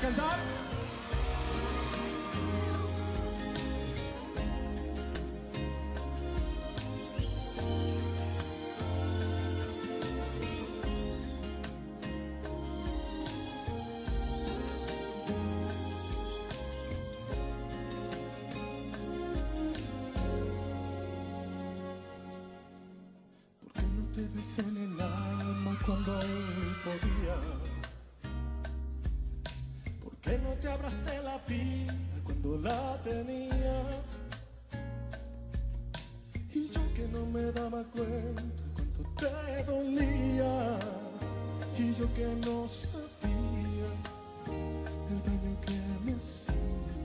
cantar? Te besé en el alma cuando aún podía. ¿Por qué no te abracé la vida cuando la tenía? Y yo que no me daba cuenta cuánto te dolía. Y yo que no sabía el daño que me hacía.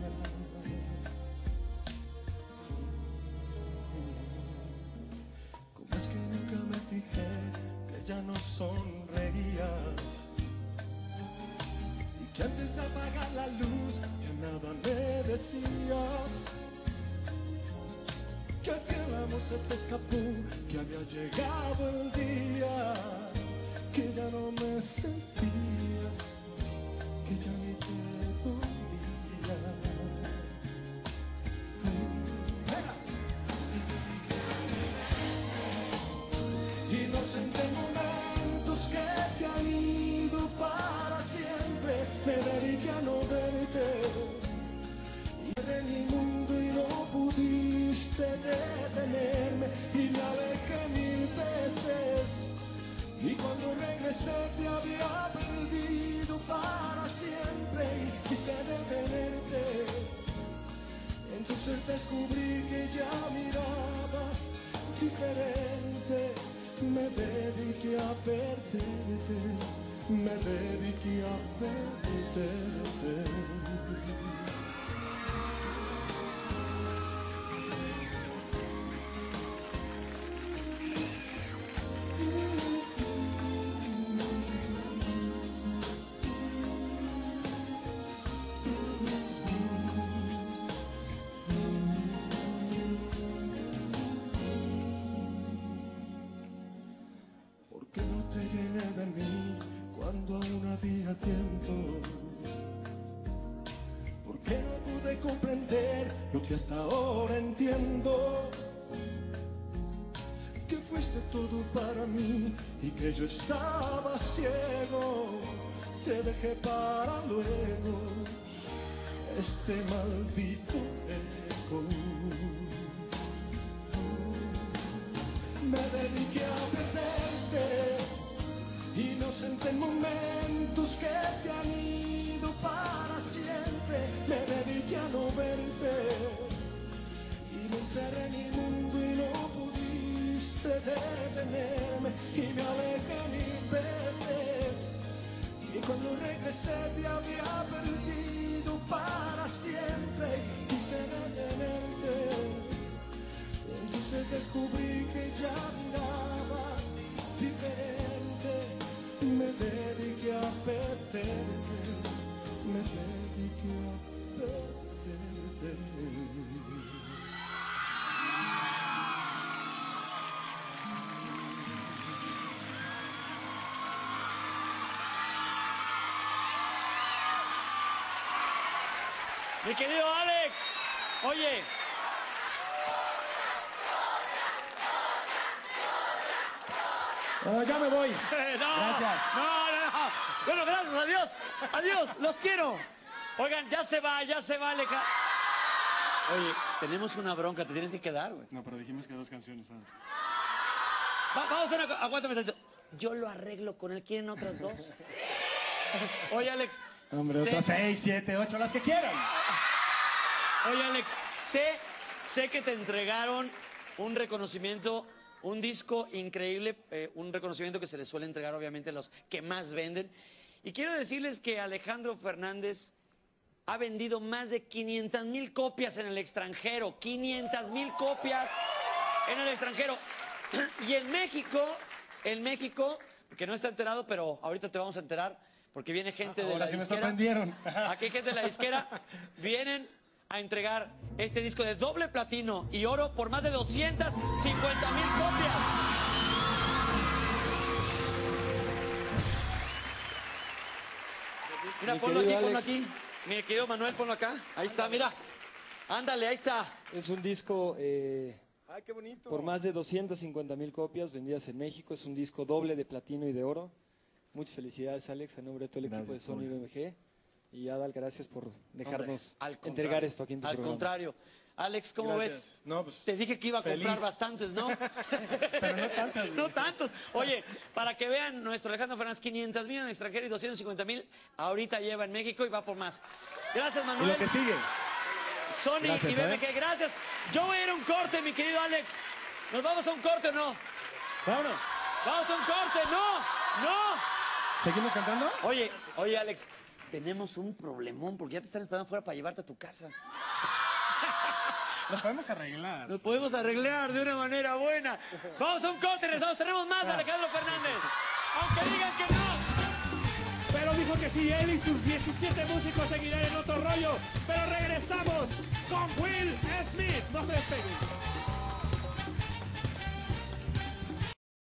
Que ya no sonreías y que antes de apagar la luz ya nada me decías, que aquel amor se te escapó, que había llegado el día, que ya no me sentías, que ya ni te dolía. Inocente momentos que se han ido para siempre, me dediqué a no verte. Y en mi mundo y no pudiste detenerme, y me alejé 1000 veces. Y cuando regresé te había perdido para siempre, y quise detenerte. Entonces descubrí que ya mirabas diferente. Me dediqué a perderte, me dediqué a perderte. Que no te llené de mí cuando aún había tiempo. Porque no pude comprender lo que hasta ahora entiendo, que fuiste todo para mí y que yo estaba ciego. Te dejé para luego este maldito ego. Me dediqué a perderte, inocente en momentos que se han ido para siempre. Me dediqué a no verte y me encerré en mi mundo y no pudiste detenerme. Y me alejé 1000 veces, y cuando regresé te había perdido para siempre. Quise detenerte. Entonces descubrí que ya mirabas diferente. Me dediqué a perderte, me dediqué a perderte. Mi querido Alex, oye. Bueno, ya me voy. No, Gracias. No. Bueno, gracias, adiós. Adiós, los quiero. Oigan, ya se va, Aleja. Oye, tenemos una bronca, te tienes que quedar, güey. No, pero dijimos que 2 canciones. ¿Sabes? Vamos a hacer una... Aguántame tantito. Yo lo arreglo con él. ¿Quieren otras 2? Oye, Alex. Hombre, otras 6, 7, 8, las que quieran. Oye, Alex, sé que te entregaron un reconocimiento, un disco increíble, un reconocimiento que se les suele entregar obviamente a los que más venden. Y quiero decirles que Alejandro Fernández ha vendido más de 500,000 copias en el extranjero. 500,000 copias en el extranjero. Y en México, que no está enterado, pero ahorita te vamos a enterar, porque viene gente de la sí disquera. me sorprendieron. Aquí hay gente de la disquera. Vienen a entregar este disco de doble platino y oro por más de 250,000 copias. Mira, Mi ponlo aquí, querido ponlo Alex. aquí. Mi querido Manuel, ponlo acá. Ahí está, mira. Ándale, ahí está. Es un disco Ay, qué bonito. por más de 250,000 copias vendidas en México. Es un disco doble de platino y de oro. Muchas felicidades, Alex, a nombre de todo el equipo de Sony BMG. Y Adal, gracias por dejarnos entregar esto aquí en tu Al programa. contrario. Alex, ¿cómo ves? No, pues, Te dije que iba a comprar feliz. bastantes, ¿no? Pero no tantas, güey. No tantos. Oye, para que vean, nuestro Alejandro Fernández, 500,000 en el extranjero y 250,000 ahorita lleva en México y va por más. Gracias, Y Manuel. lo que sigue. Sony Gracias, y BMG, gracias. Yo voy a ir a un corte, mi querido Alex. ¿Nos vamos a un corte o no? Vámonos. ¡Vamos a un corte! ¡No! ¡No! ¿Seguimos cantando? Oye, Alex, tenemos un problemón porque ya te están esperando fuera para llevarte a tu casa. Nos podemos arreglar. Nos podemos arreglar de una manera buena. Vamos a un corte, regresamos. Tenemos más a Alejandro Fernández. Aunque digan que no. Pero dijo que sí, él y sus 17 músicos seguirán en Otro Rollo. Pero regresamos con Will Smith. No se despeguen.